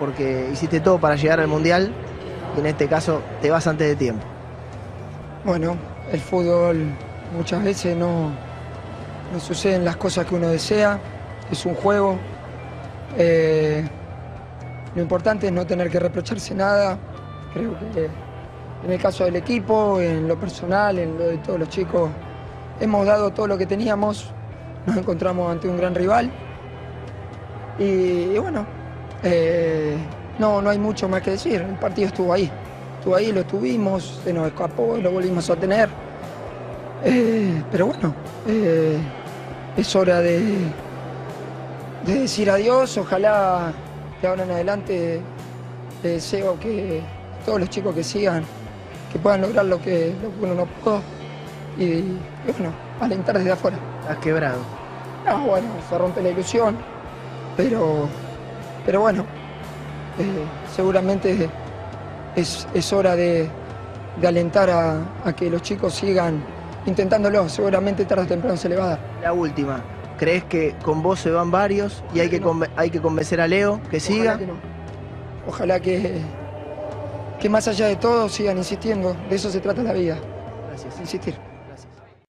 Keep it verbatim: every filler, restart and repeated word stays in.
porque hiciste todo para llegar al Mundial y en este caso te vas antes de tiempo. Bueno, el fútbol muchas veces no, no suceden las cosas que uno desea, es un juego. Eh, lo importante es no tener que reprocharse nada. Creo que en el caso del equipo, en lo personal, en lo de todos los chicos, hemos dado todo lo que teníamos, nos encontramos ante un gran rival y, y bueno, eh, no, no hay mucho más que decir, el partido estuvo ahí, estuvo ahí, lo tuvimos, se nos escapó y lo volvimos a tener, eh, pero bueno, eh, es hora de, de decir adiós, ojalá de ahora en adelante les deseo que todos los chicos que sigan, que puedan lograr lo que, lo que uno no pudo y, y bueno, alentar desde afuera. Has quebrado. No, bueno, se rompe la ilusión, pero, pero bueno, eh, seguramente es, es hora de, de alentar a, a que los chicos sigan intentándolo, seguramente tarde o temprano se le va a dar. La última, ¿crees que con vos se van varios y hay que, conven- hay que convencer a Leo que siga? Ojalá que no. Ojalá que, que más allá de todo sigan insistiendo, de eso se trata la vida, Gracias. insistir.